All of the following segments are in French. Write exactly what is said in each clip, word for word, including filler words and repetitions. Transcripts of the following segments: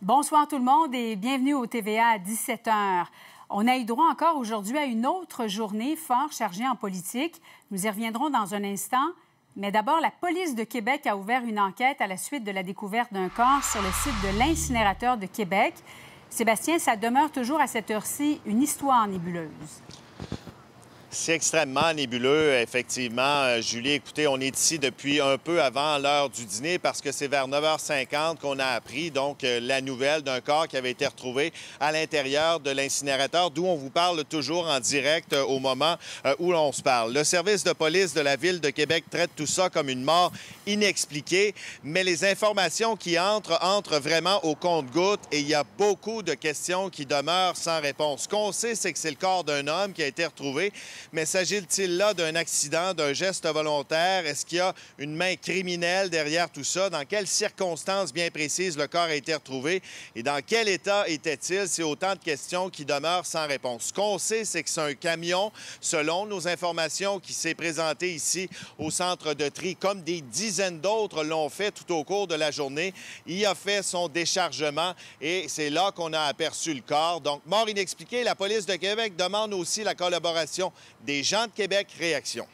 Bonsoir tout le monde et bienvenue au T V A à dix-sept heures. On a eu droit encore aujourd'hui à une autre journée fort chargée en politique. Nous y reviendrons dans un instant. Mais d'abord, la police de Québec a ouvert une enquête à la suite de la découverte d'un corps sur le site de l'incinérateur de Québec. Sébastien, ça demeure toujours à cette heure-ci une histoire nébuleuse. C'est extrêmement nébuleux, effectivement. Julie, écoutez, on est ici depuis un peu avant l'heure du dîner parce que c'est vers neuf heures cinquante qu'on a appris donc la nouvelle d'un corps qui avait été retrouvé à l'intérieur de l'incinérateur, d'où on vous parle toujours en direct au moment où l'on se parle. Le service de police de la Ville de Québec traite tout ça comme une mort inexpliquée, mais les informations qui entrent entrent vraiment au compte-gouttes et il y a beaucoup de questions qui demeurent sans réponse. Ce qu'on sait, c'est que c'est le corps d'un homme qui a été retrouvé. Mais s'agit-il là d'un accident, d'un geste volontaire? Est-ce qu'il y a une main criminelle derrière tout ça? Dans quelles circonstances bien précises le corps a été retrouvé? Et dans quel état était-il? C'est autant de questions qui demeurent sans réponse. Ce qu'on sait, c'est que c'est un camion, selon nos informations, qui s'est présenté ici au centre de tri, comme des dizaines d'autres l'ont fait tout au cours de la journée. Il a fait son déchargement et c'est là qu'on a aperçu le corps. Donc, mort inexpliquée, la police de Québec demande aussi la collaboration des gens de Québec. Réaction.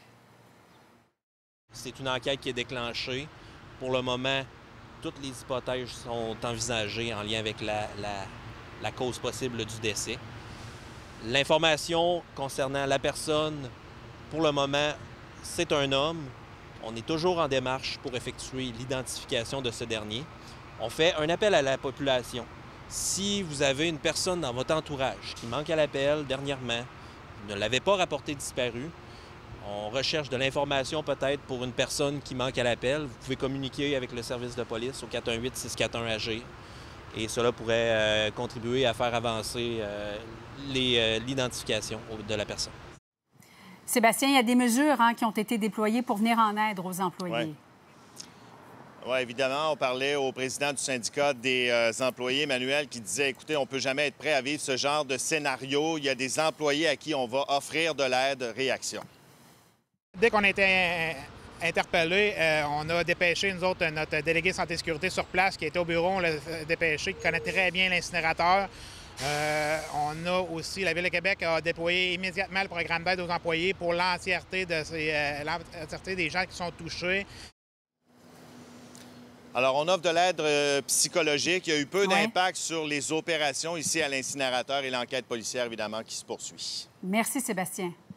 C'est une enquête qui est déclenchée. Pour le moment, toutes les hypothèses sont envisagées en lien avec la, la, la cause possible du décès. L'information concernant la personne, pour le moment, c'est un homme. On est toujours en démarche pour effectuer l'identification de ce dernier. On fait un appel à la population. Si vous avez une personne dans votre entourage qui manque à l'appel dernièrement, ne l'avez pas rapporté disparu. On recherche de l'information peut-être pour une personne qui manque à l'appel. Vous pouvez communiquer avec le service de police au quatre un huit, six quatre un, A G. Et cela pourrait euh, contribuer à faire avancer euh, euh, l'identification de la personne. Sébastien, il y a des mesures hein, qui ont été déployées pour venir en aide aux employés. Ouais. Oui, évidemment, on parlait au président du syndicat des euh, employés, Manuel, qui disait, écoutez, on ne peut jamais être prêt à vivre ce genre de scénario. Il y a des employés à qui on va offrir de l'aide. Réaction. Dès qu'on a été interpellés, euh, on a dépêché, nous autres, notre délégué santé et sécurité sur place qui était au bureau, on l'a dépêché, qui connaît très bien l'incinérateur. Euh, on a aussi, la Ville de Québec a déployé immédiatement le programme d'aide aux employés pour l'entièreté de ces, euh, l'entièreté des gens qui sont touchés. Alors, on offre de l'aide euh, psychologique. Il y a eu peu ouais. d'impact sur les opérations ici à l'incinérateur et l'enquête policière, évidemment, qui se poursuit. Merci, Sébastien.